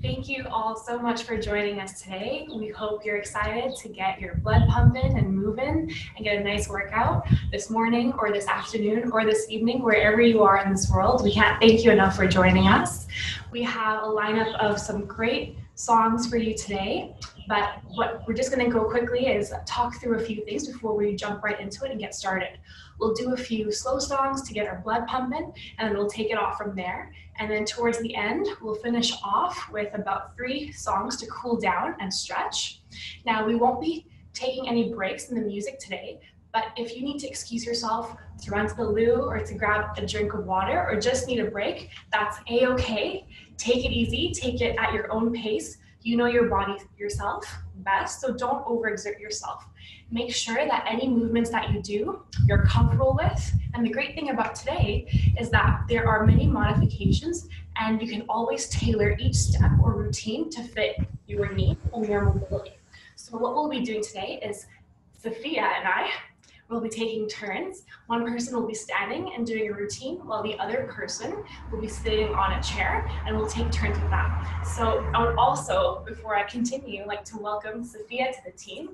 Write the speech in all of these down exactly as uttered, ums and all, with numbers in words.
Thank you all so much for joining us today. We hope you're excited to get your blood pumping and moving and get a nice workout this morning or this afternoon or this evening, wherever you are in this world. We can't thank you enough for joining us. We have a lineup of some great songs for you today, but what we're just going to go quickly is talk through a few things before we jump right into it and get started. We'll do a few slow songs to get our blood pumping, and then we'll take it off from there. And then towards the end, we'll finish off with about three songs to cool down and stretch. Now, we won't be taking any breaks in the music today, but if you need to excuse yourself to run to the loo or to grab a drink of water or just need a break, that's a-okay. Take it easy, take it at your own pace. You know your body yourself best, so don't overexert yourself. Make sure that any movements that you do, you're comfortable with. And the great thing about today is that there are many modifications and you can always tailor each step or routine to fit your needs and your mobility. So what we'll be doing today is Safiya and I will be taking turns. One person will be standing and doing a routine while the other person will be sitting on a chair, and we'll take turns with that. So I would also, before I continue, like to welcome Safiya to the team.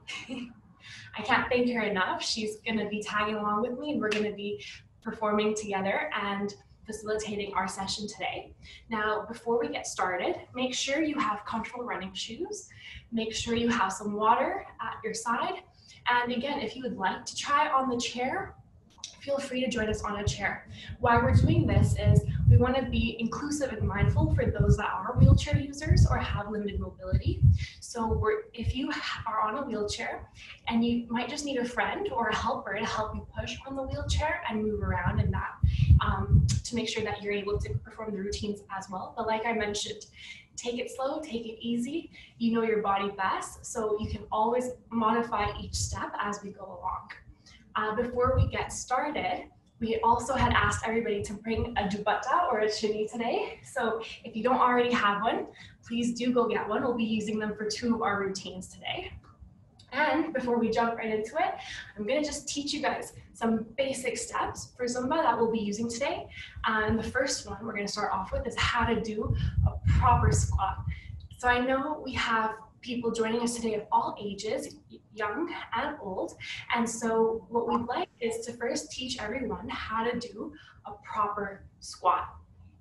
I can't thank her enough. She's gonna be tagging along with me and we're gonna be performing together and facilitating our session today. Now, before we get started, make sure you have comfortable running shoes. Make sure you have some water at your side. And again, if you would like to try on the chair, feel free to join us on a chair. Why we're doing this is we want to be inclusive and mindful for those that are wheelchair users or have limited mobility. So we're, if you are on a wheelchair and you might just need a friend or a helper to help you push on the wheelchair and move around in that um, to make sure that you're able to perform the routines as well. But like I mentioned, take it slow, take it easy. You know your body best, so you can always modify each step as we go along. Uh, before we get started, we also had asked everybody to bring a dupatta or a chunni today. So if you don't already have one, please do go get one. We'll be using them for two of our routines today. And before we jump right into it, I'm gonna just teach you guys some basic steps for Zumba that we'll be using today. And the first one we're gonna start off with is how to do a proper squat. So I know we have people joining us today of all ages, young and old. And so what we'd like is to first teach everyone how to do a proper squat.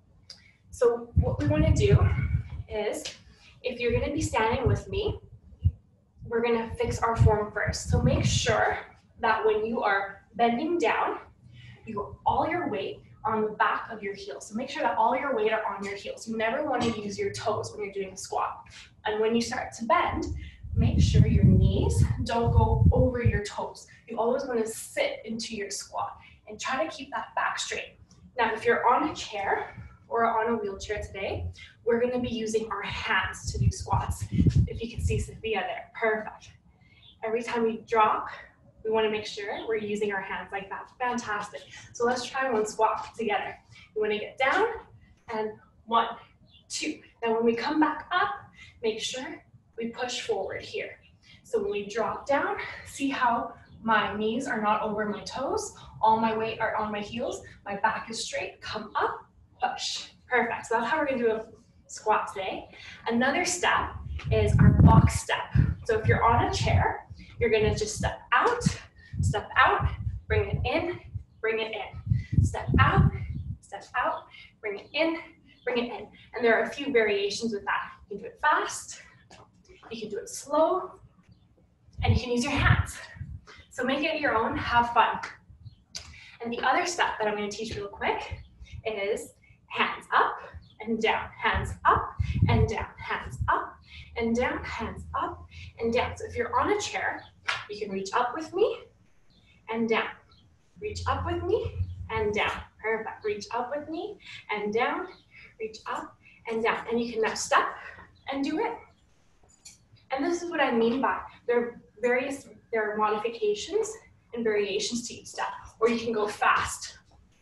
So what we wanna do is, if you're gonna be standing with me, we're gonna fix our form first. So make sure that when you are bending down, you all your weight are on the back of your heels. So make sure that all your weight are on your heels. You never wanna use your toes when you're doing a squat. And when you start to bend, make sure your knees don't go over your toes. You always wanna sit into your squat and try to keep that back straight. Now, if you're on a chair or on a wheelchair today, we're gonna be using our hands to do squats. If you can see Safiya there, perfect. Every time we drop, we wanna make sure we're using our hands like that. Fantastic. So let's try one squat together. You wanna get down, and one, two. Now when we come back up, make sure we push forward here. So when we drop down, see how my knees are not over my toes, all my weight are on my heels, my back is straight, come up, push. Perfect. So that's how we're gonna do a squat today. Another step is our box step. So if you're on a chair, you're gonna just step out, step out, bring it in, bring it in. Step out, step out, bring it in, bring it in. And there are a few variations with that. You can do it fast, you can do it slow, and you can use your hands. So make it your own, have fun. And the other step that I'm gonna teach real quick is hands up and down, hands up and down, hands up and down, hands up and down. So if you're on a chair, you can reach up with me and down. Reach up with me and down. Perfect. Reach up with me and down, reach up and down. And you can now step and do it. And this is what I mean by there are various, there are modifications and variations to each step, or you can go fast.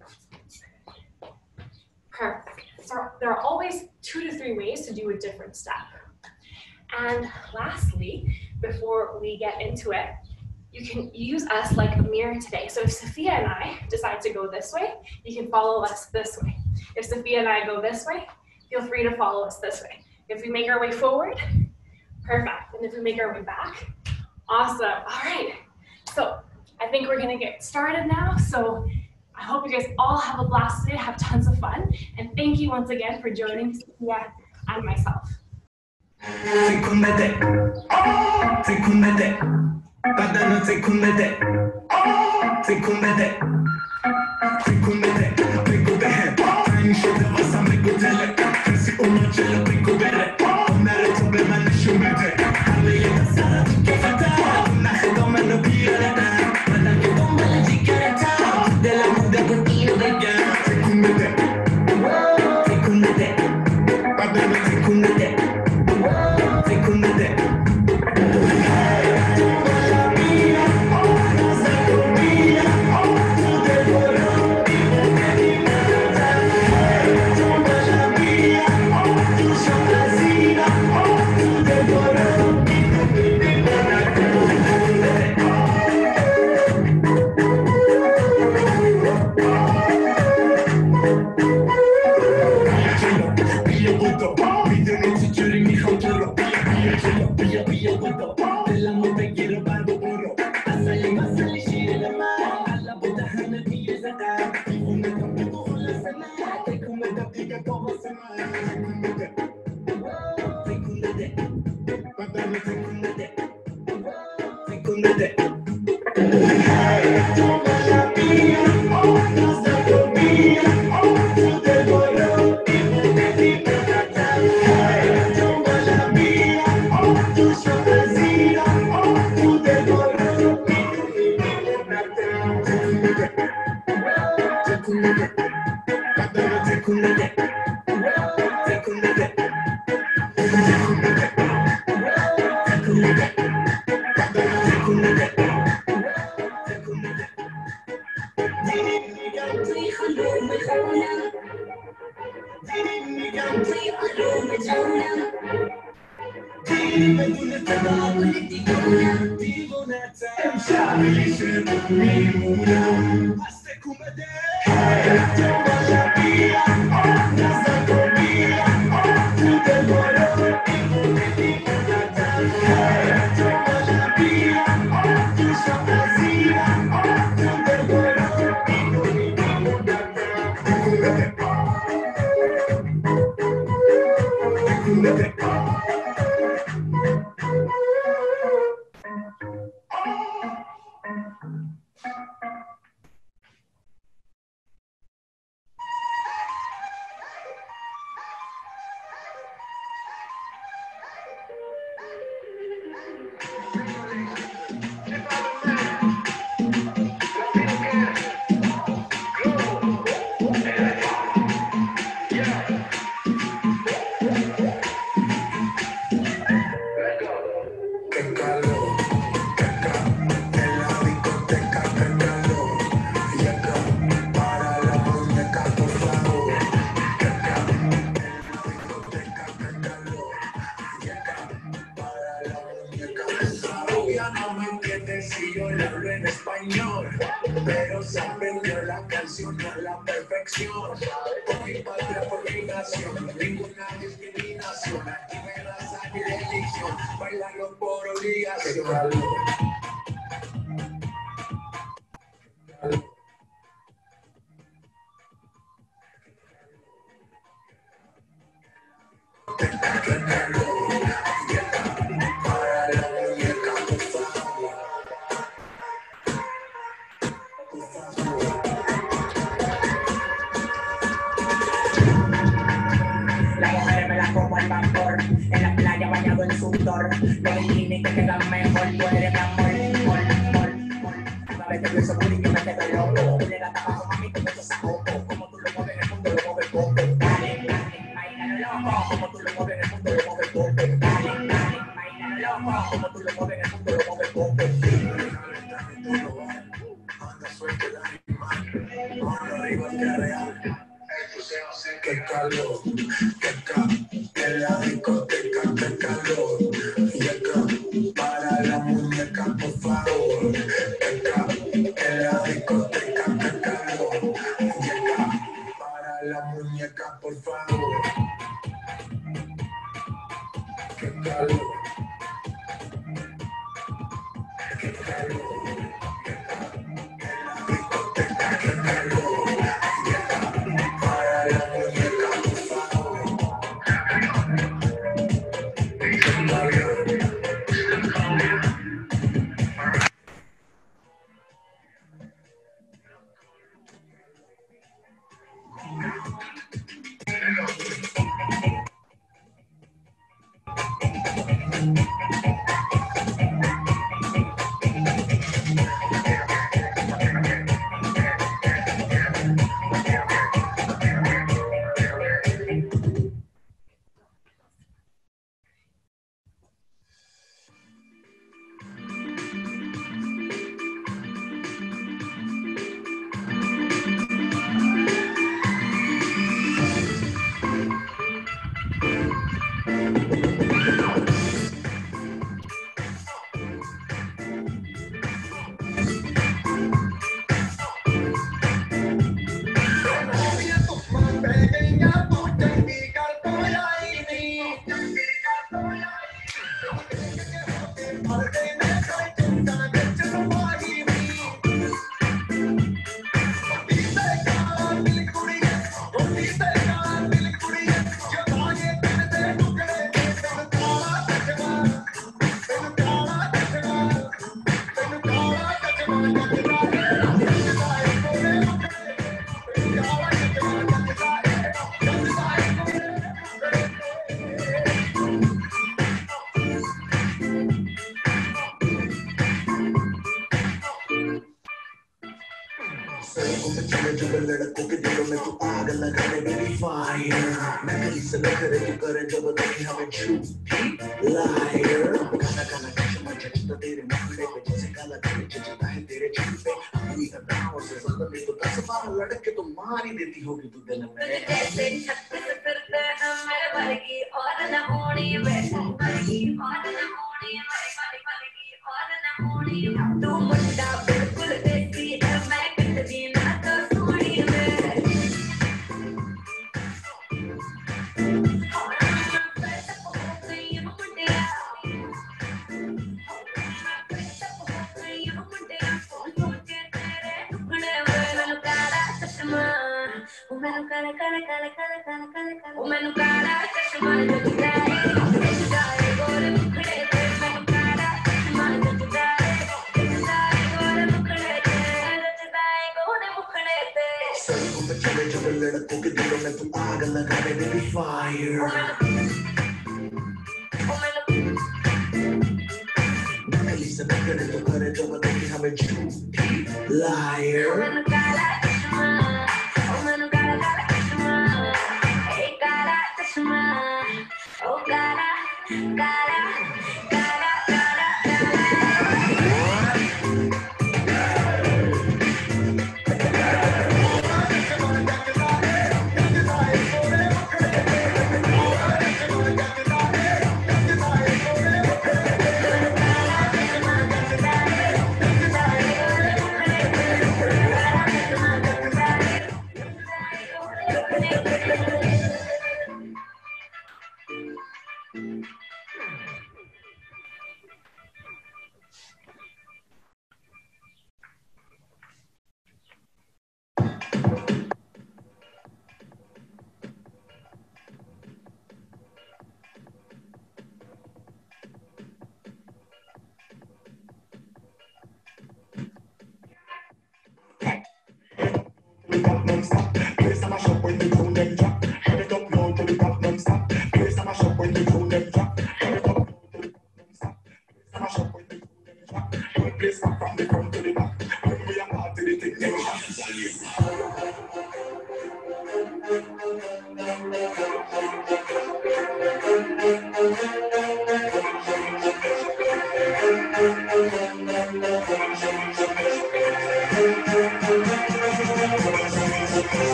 Perfect. So there are always two to three ways to do a different step. And lastly, before we get into it, you can use us like a mirror today. So if Safiya and I decide to go this way, you can follow us this way. If Safiya and I go this way, feel free to follow us this way. If we make our way forward, perfect. And if we make our way back, awesome. All right. So I think we're gonna get started now. So I hope you guys all have a blast today, have tons of fun. And thank you once again for joining Safiya and myself.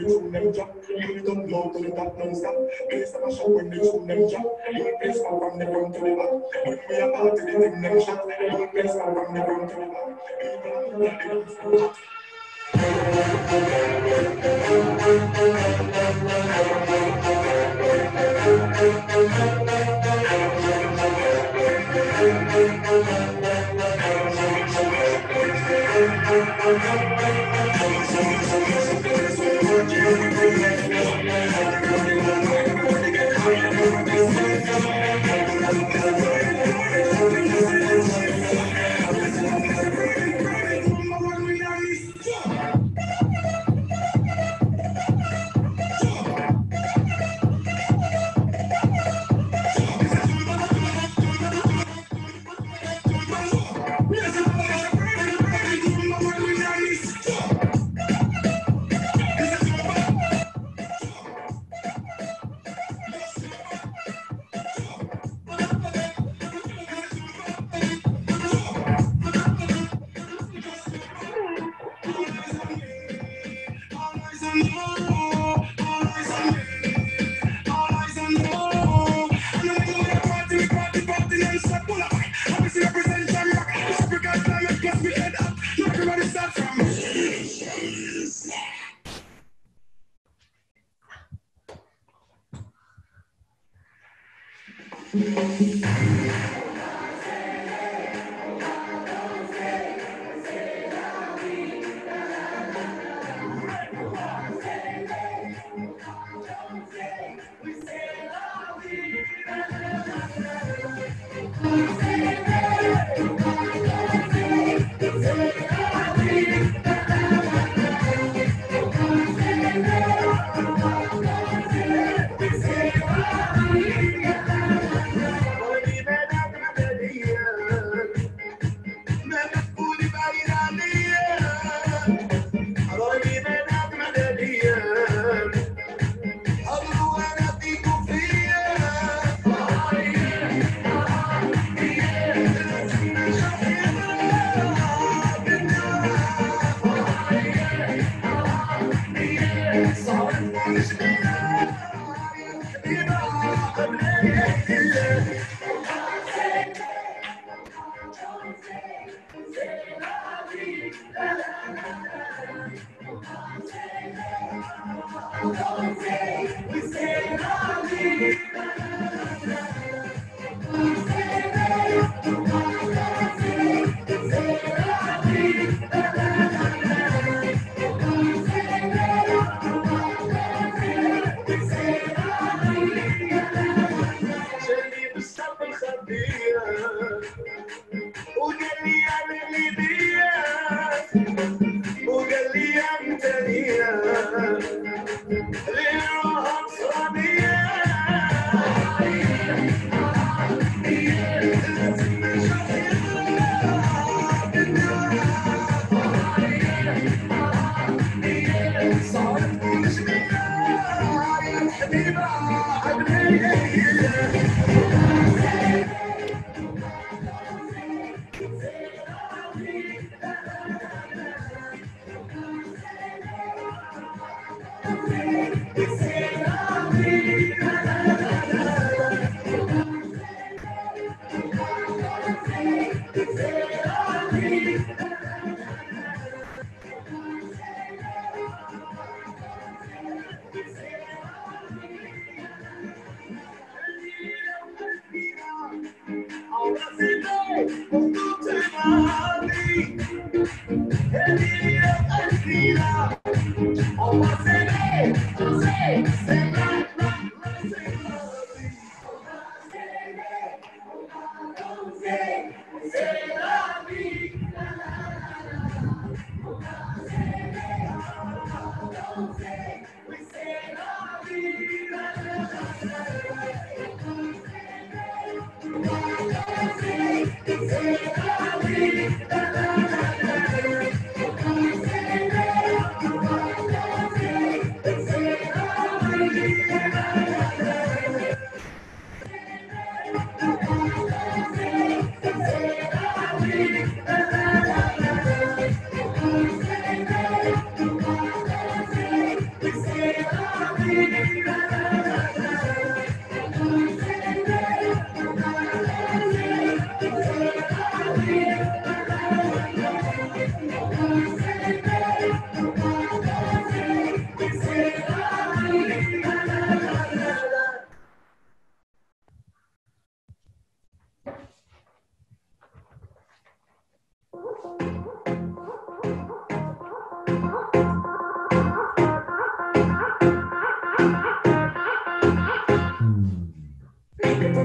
tune them drop. Put it up low to the top non-stop. Bass them a shock when the tune them drop. Whole place come from the front to the back. When we a party, the thing them shot. Whole place come from the front to the back. People are here, they don't stop.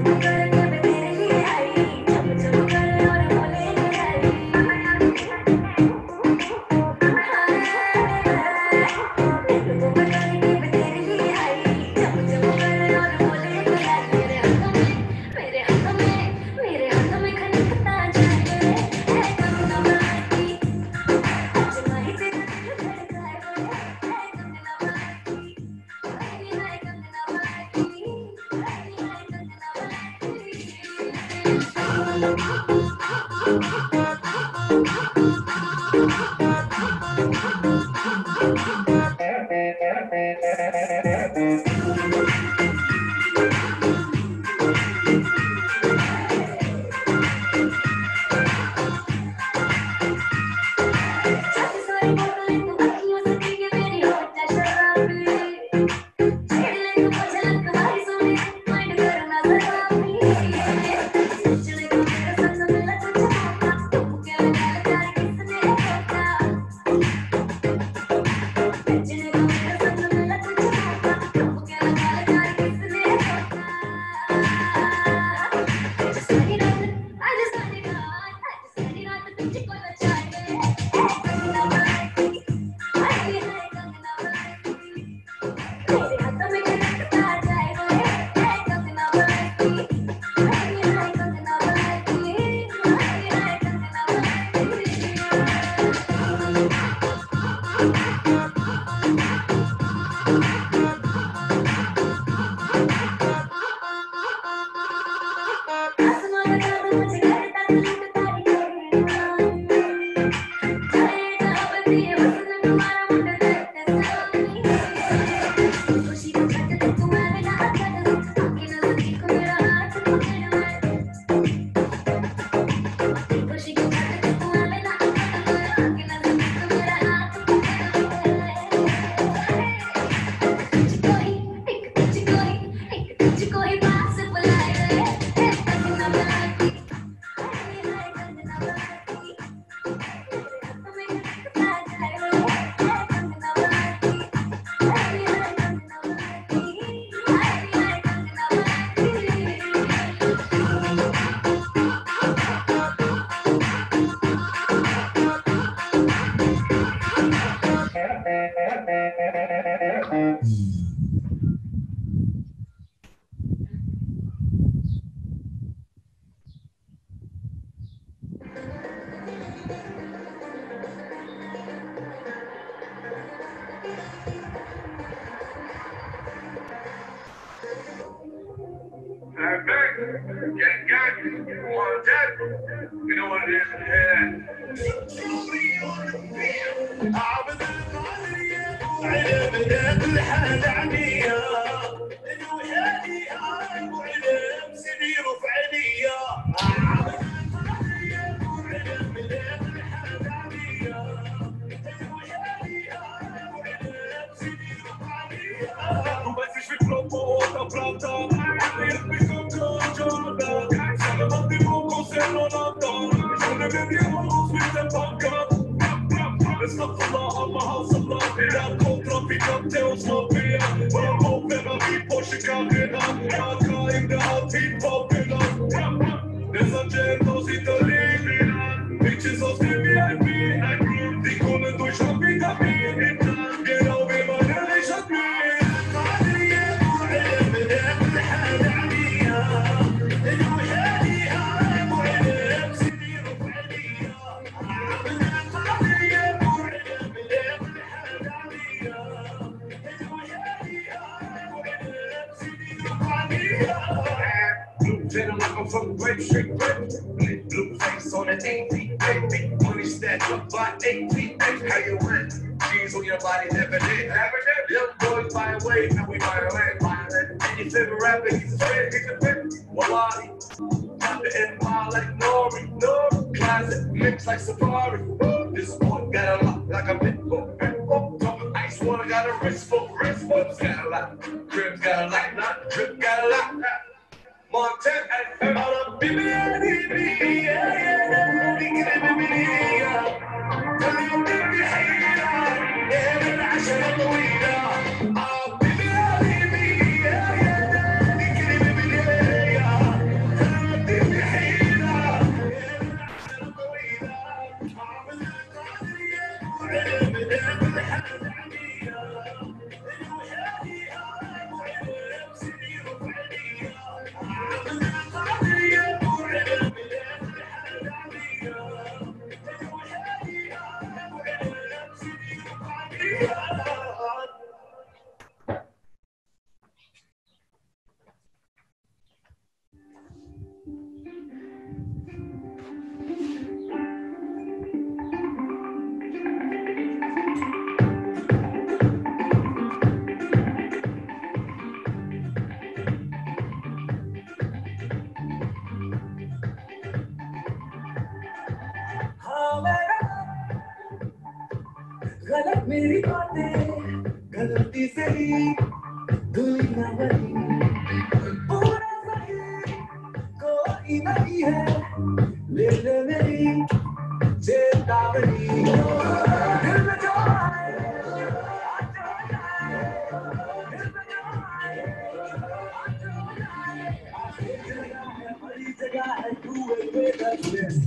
You know what it is? From Grape Street, blue face on an eight feet, eight feet, money stacked up by eight feet, eight. How you win? Cheese on your body, never did, never did. Young boys buy away, now we buy away, buy away. And your favorite rapper, he's a fan, he's a fan. Wally, pop the empire like Nori, Nori. Closet mix like Safari. This boy got a lot, like a bit boy. Talking ice water, got a wrist for wrist. What's got a lot? Cribs got a lot, not drip got a lot. Montana and all the baby, baby, yeah, yeah, baby, baby, yeah. Tell you, baby, hey, yeah, yeah, I should have the weed, oh, baby, baby, yeah, yeah, baby, baby, yeah. मेरी बातें गलती से ही दुनिया बनी पूरा सही कोई नहीं है ले ले मेरी चेतावनी दिल में जो आए आज हो जाए दिल में जो आए आज हो जाए आखिरी जगह है बड़ी जगह है तू एक बेदर्द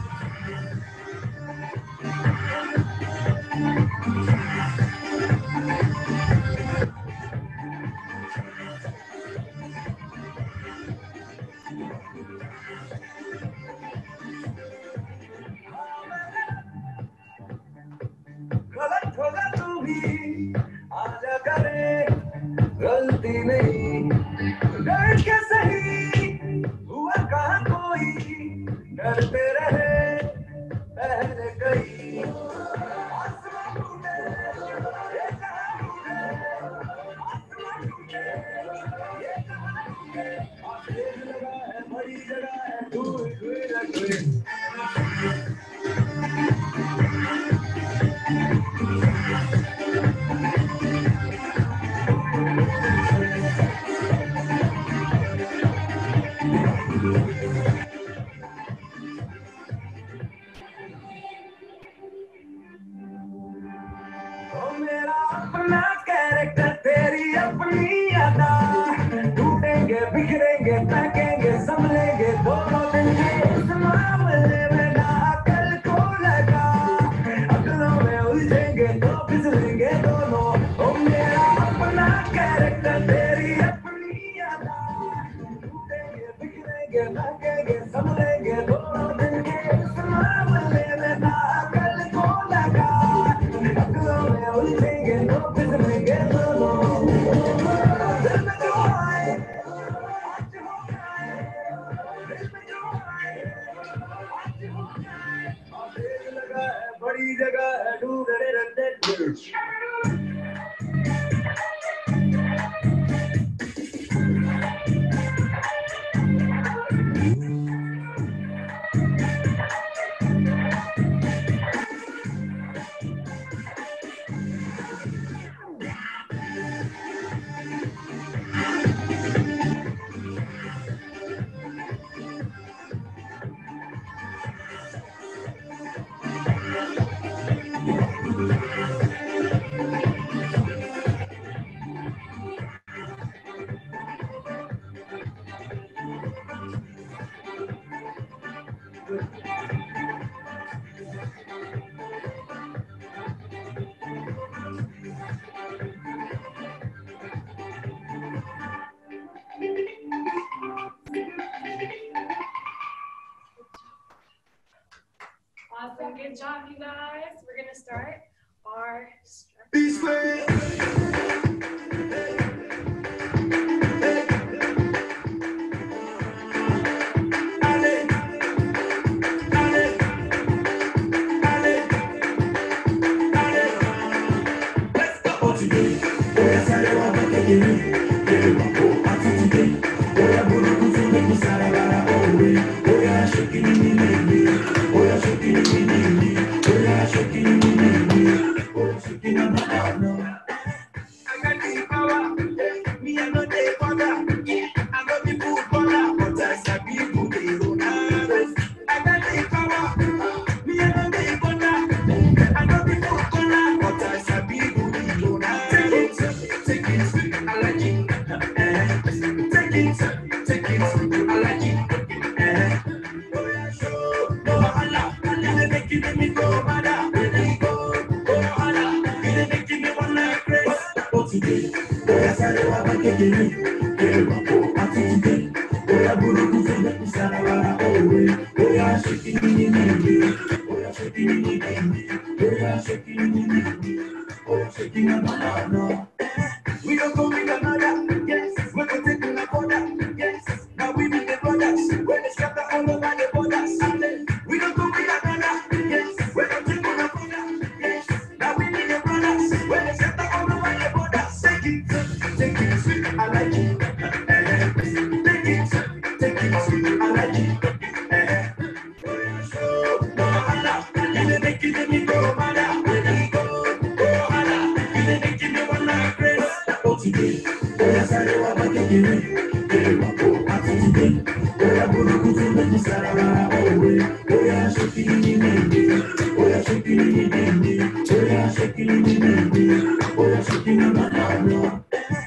गलत होगा तू भी आजा करे गलती नहीं डर के सही हुआ कहाँ कोई डरते रहे पहले कहीं आसमां टूटे ये जहां टूटे आसमां टूटे ये जहां टूटे आखिरी जगह है बड़ी जगह है तू एक मेरा अपना कैरेक्टर तेरी अपनी अदा टूटेंगे बिखरेंगे फेंकेंगे संभलेंगे दोनों दिन के इस मामले में ना अकल को लगा अकलों में उलझेंगे तो फिसलेंगे दोनों ओ मेरा अपना कैरेक्टर तेरी अपनी अदा टूटेंगे बिखरेंगे फेंकेंगे संभलेंगे दोनों दिन के इस मामले में ना अकल को लगा अकलों में उलझेंगे तो फिसलेंगे दोनों दिल में जो आए आज हो जाए दिल में जो आए आज हो जाए आखिर लगा है बड़ी जगह है डूबे रहते Awesome, good job, you guys. We're gonna start our Peace, man. We don't go with another, yes. We're gonna take another, yes. Now we need the brothers. When they scatter all over the borders. We don't go with another, yes. We're gonna take another, yes. Now we need the brothers. When they scatter all over the borders. Take it, take it, sweet, I like it. Take it, take it, sweet, I like it. No, Allah, you make it me go, mother. Go, Oya burukutu make saraba owe. Oya shakini nini. Oya shakini nini. Oya shakini nini. Oya shakini manano.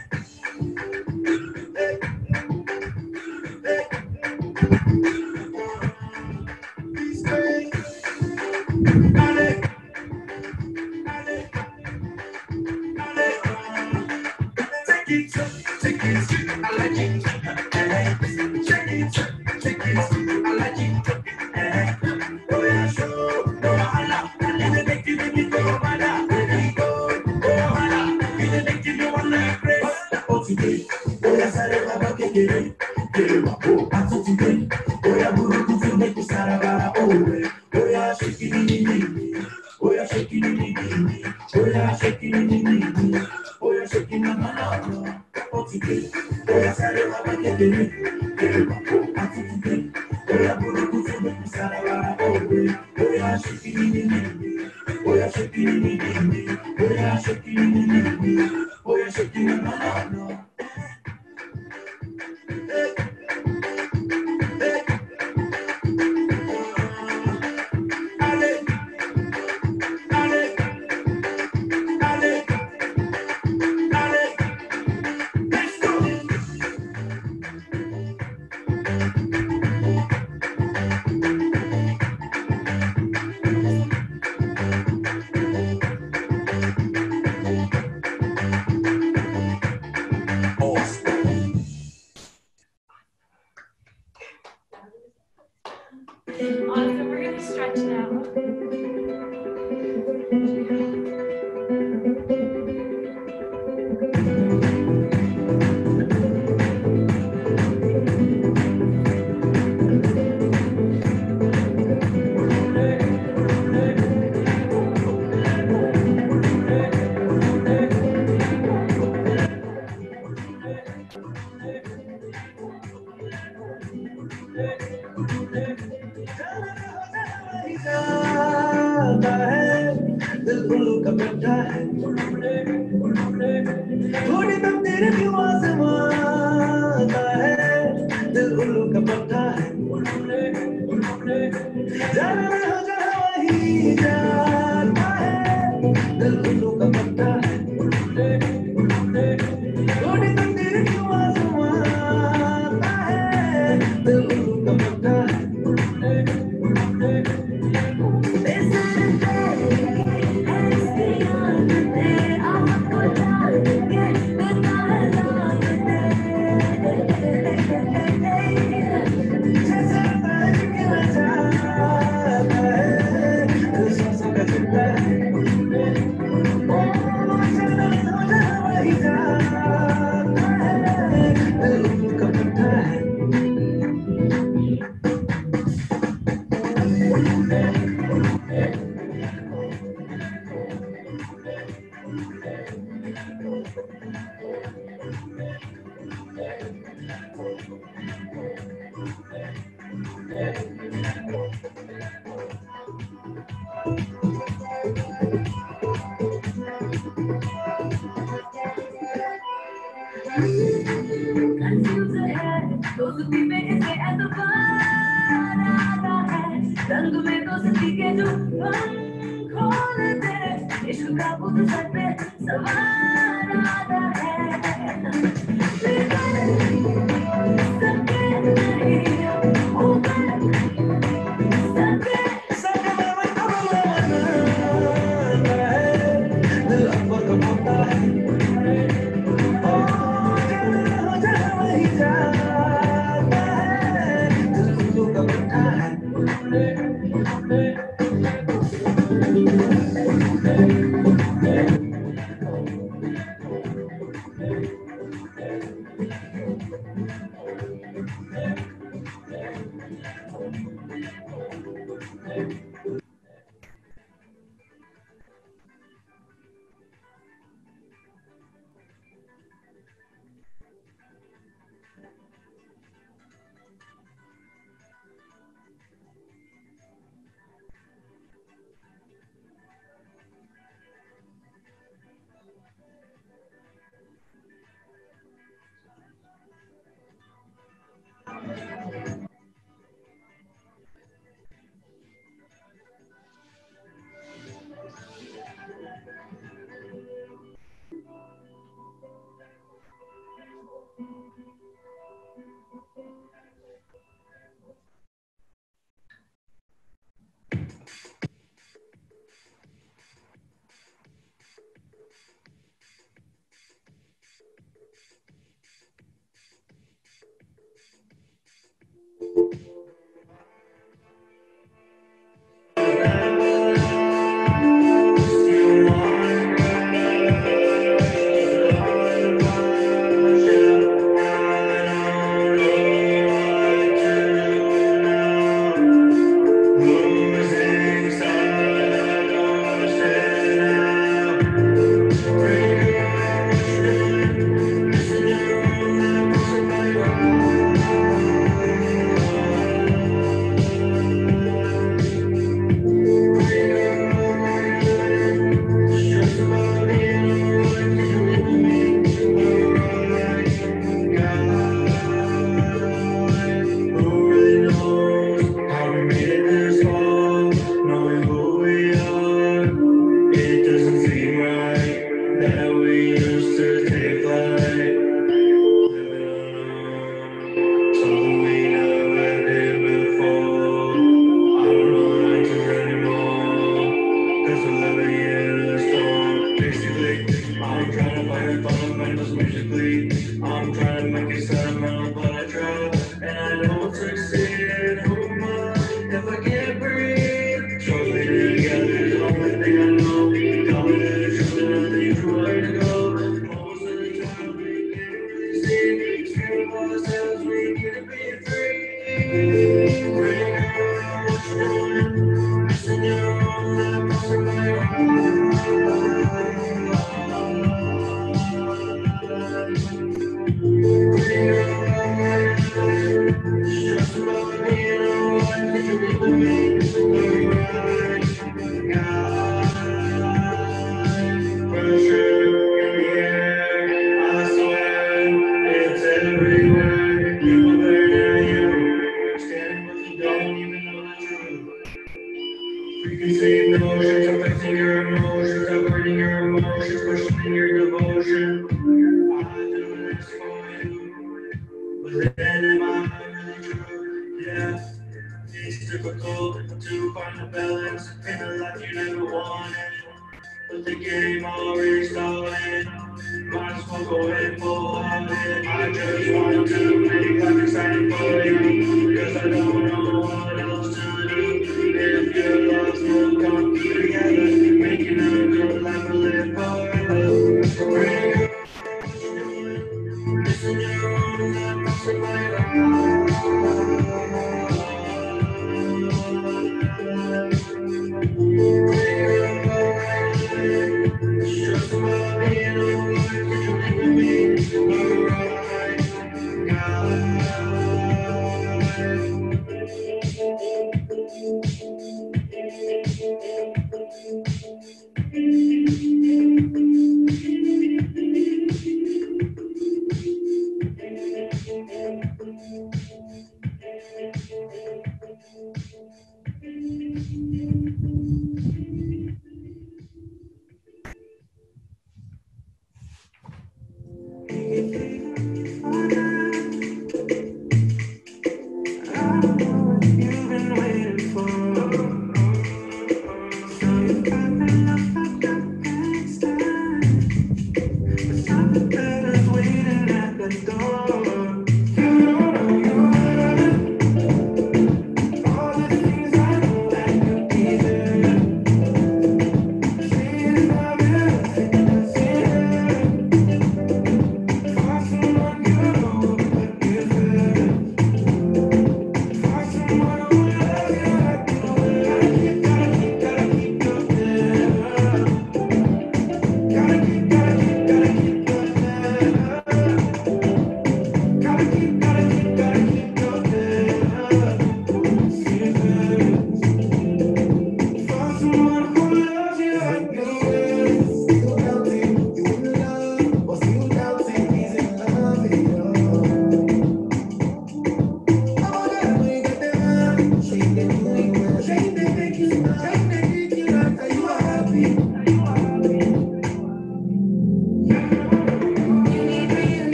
Awesome, we're gonna stretch now.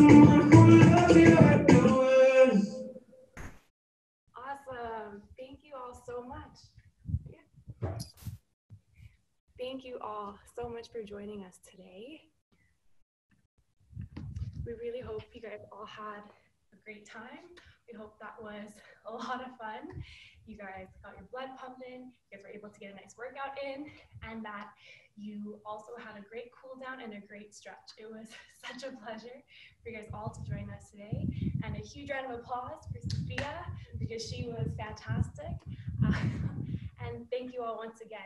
someone who loves you like the words. Awesome. Thank you all so much. Yeah. Thank you all so much for joining us today. We really hope you guys all had a great time. We hope that was a lot of fun. You guys got your blood pumping, you guys were able to get a nice workout in, and that you also had a great cool down and a great stretch. It was such a pleasure for you guys all to join us today. And a huge round of applause for Safiya because she was fantastic. Uh, and thank you all once again.